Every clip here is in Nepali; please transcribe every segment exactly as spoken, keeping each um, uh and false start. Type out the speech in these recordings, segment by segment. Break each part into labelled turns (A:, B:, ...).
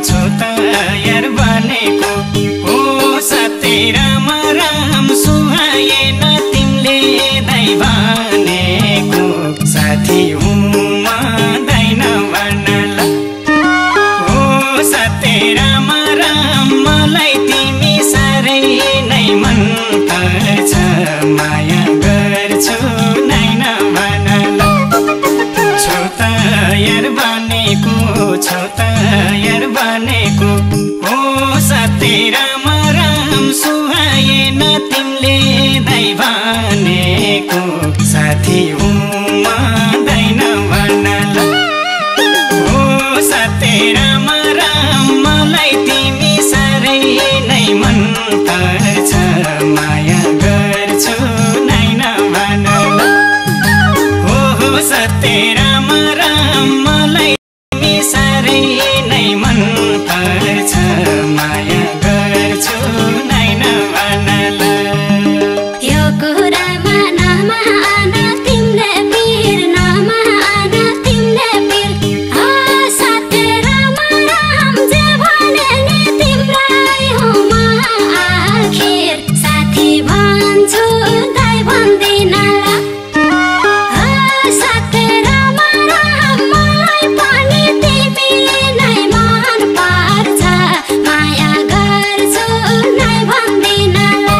A: छु तयार बनेको हो सत्य राम राम सुहाएन तिमीले दाइ भनेको साथी हुँ म दाइ नभन हो सत्य राम राम मलाई तिमी साह्रै नै मन पर्छ माया गर्छु नै नभन छु तयार बनेको छु तयार बनेको हो सत्य राम राम सुहाएन तिमीले दाइ भनेको साथी हुँ म दाइ नभन हो सत्य राम राम मलाई तिमी साह्रै नै मन पर्छ माया गर्छु नै नभन हो सत्य राम राम मलाई तिमी साह्रै नै मन पर्छ माया गर्छु नै नभन
B: यो कुरामा नमान तिमीले पिर नमान तिमीले पिर हो सत्य राम राम जे भने नि तिम्रै हो म आखिर साथी भन्छु दाइ भन्दिन हो सत्य राम राम मलाई पनि तिमी नै मन पर्छ माया गर्छु नै भन्दिन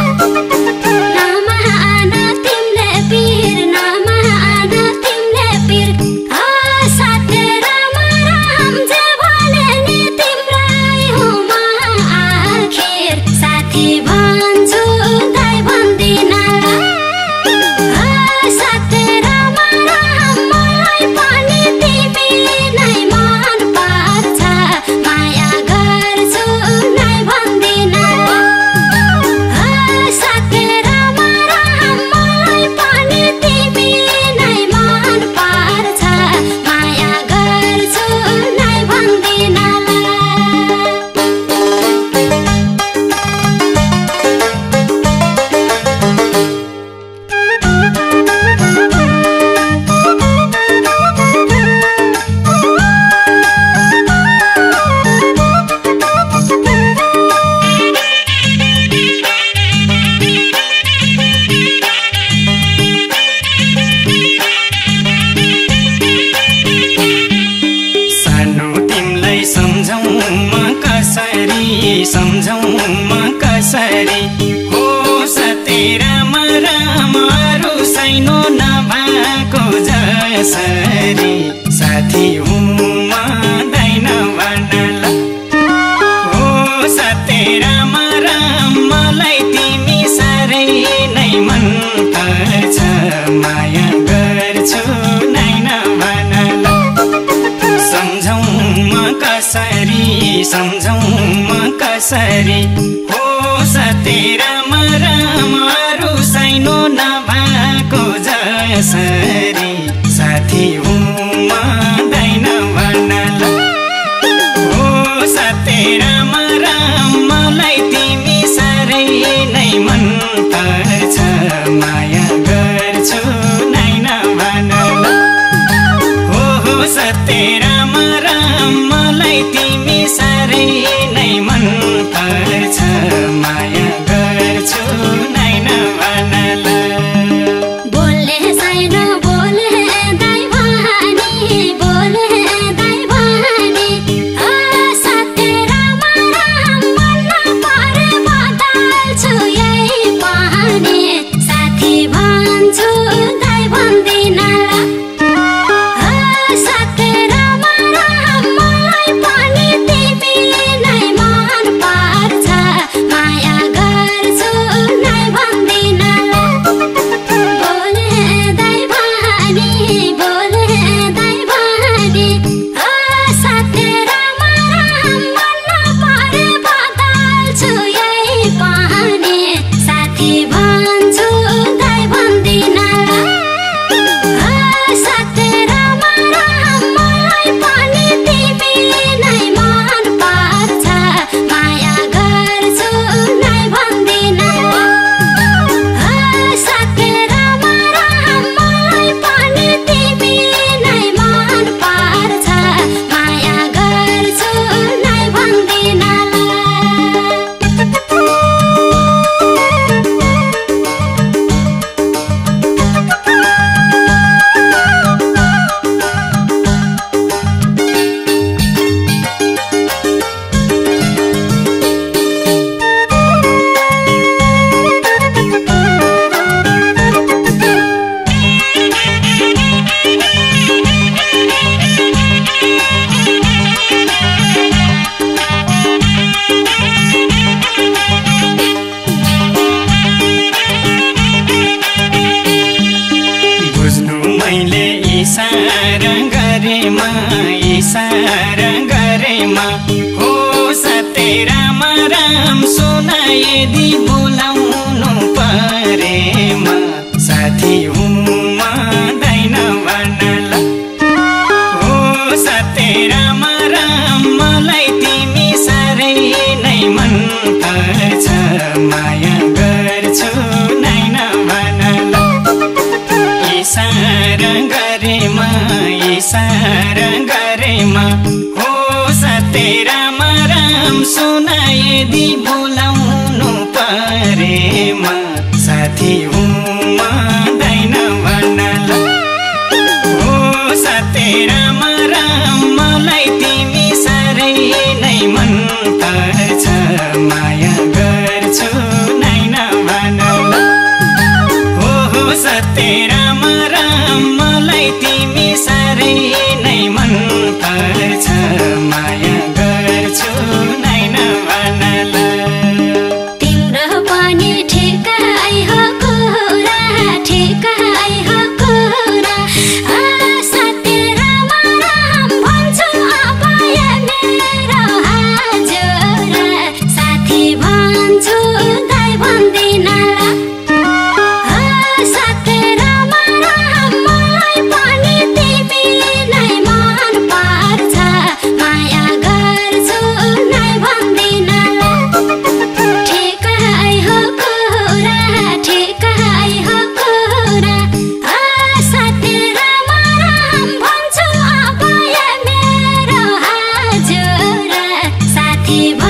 B: नमान तिमीले पिर नमान तिमीले पिर हो सत्य राम राम जे भने नि तिम्रै हो म आखिर साथी भन्छु दाइ भन्दिन हो सत्य राम राम मलाई पनि तिमी नै मन पर्छ माया गर्छु नै भन्दिन हो सत्य राम राम मलाई पनि तिमी नै मन पर्छ माया गर्छु नै भन्दिन
A: सानो तिमीलाई सम्झौँ म कसरी सम्झौँ म कसरी हो सत्य राम राम अरू साइनो नभएको जसरी साथी हुँ म दाइ नभन हो सत्य राम राम मलाई तिमी साह्रै नै मन पर्छ माया गर्छु नै नभन सम्झौँ म कसरी सम्झौँ म कसरी हो सत्य राम राम अरू साइनो नभएको जसरी साथी हुँ म दाइ नभन हो सत्य राम राम मलाई तिमी साह्रै नै मन पर्छ माया गर्छु नै नभन हो सत्य राम राम मलाई तिमी साह्रै नै मन पर्छ माया गर्छु नै नभन
B: बोले साइनो बोले दाइ भनी बोले दाइ भनी हो सत्य राम राम मन परे बदल्छु यही पनि साथी भन्छु दाइ भन्दिन हो सत्य राम राम मलाई पनि तिमी नै
A: इसारा गरेमा इसारा गरेमा हो सत्य राम राम सुना यदि बोलाउनु परेमा साथी हुमा दैन भन्नला हो सत्य राम राम मलाई तिमी साह्रै नै मन पर्छ माया गर्छु नै नभनला इसारा गरेमा इसारा गरेमा हो सत्य राम राम सुना यदि बोलाउनु परेमा साथी हुमा दैन भन्नला हो सत्य राम राम मलाई तिमी साह्रै नै मन पर्छ माया गर्छु नै नभनला हो सत्य राम राम मलाई तिमी साह्रै नै मन पर्छ माया गर्छु नै नभनला
B: तिम्रो पनि ठेकाइ हो कुरा ठेकाइ हो कुरा सत्य राम राम भन्छु अब मेरो हजुर साथी भन्छु दाइ भन्दिनला सत्य राम राम मलाई पनि तिमी नै मन पर्छ माया गर्छु नै भन्दिनला ठेकाइ हो कुरा ठेकाइ हो कुरा सत्य राम राम भन्छु अब मेरो हजुर साथी